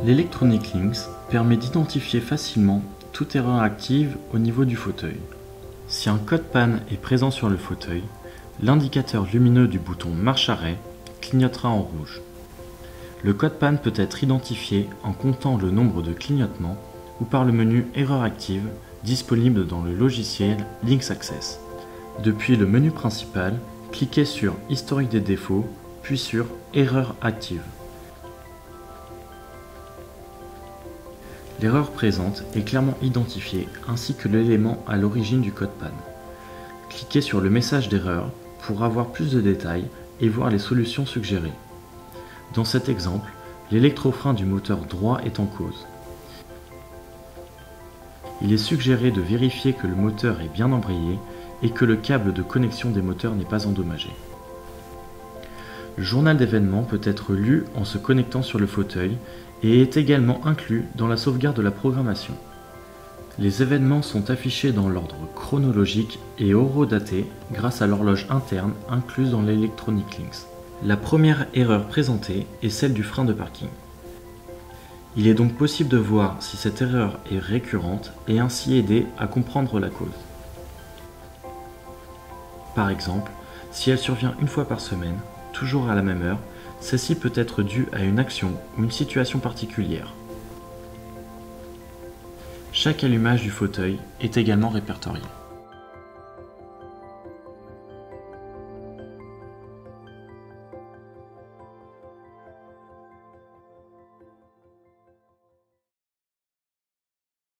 L'Electronic Links permet d'identifier facilement toute erreur active au niveau du fauteuil. Si un code panne est présent sur le fauteuil, l'indicateur lumineux du bouton marche arrêt clignotera en rouge. Le code panne peut être identifié en comptant le nombre de clignotements ou par le menu Erreur active disponible dans le logiciel Links Access. Depuis le menu principal, cliquez sur Historique des défauts, puis sur Erreur active. L'erreur présente est clairement identifiée ainsi que l'élément à l'origine du code panne. Cliquez sur le message d'erreur pour avoir plus de détails et voir les solutions suggérées. Dans cet exemple, l'électrofrein du moteur droit est en cause. Il est suggéré de vérifier que le moteur est bien embrayé et que le câble de connexion des moteurs n'est pas endommagé. Le journal d'événements peut être lu en se connectant sur le fauteuil et est également inclus dans la sauvegarde de la programmation. Les événements sont affichés dans l'ordre chronologique et horodatés grâce à l'horloge interne incluse dans l'Electronic Links. La première erreur présentée est celle du frein de parking. Il est donc possible de voir si cette erreur est récurrente et ainsi aider à comprendre la cause. Par exemple, si elle survient une fois par semaine, toujours à la même heure, celle-ci peut être due à une action ou une situation particulière. Chaque allumage du fauteuil est également répertorié.